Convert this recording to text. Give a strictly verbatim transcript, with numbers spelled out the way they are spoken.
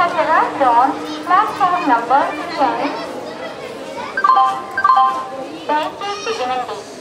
has arrived on platform number ten. దయచేసి వినండి.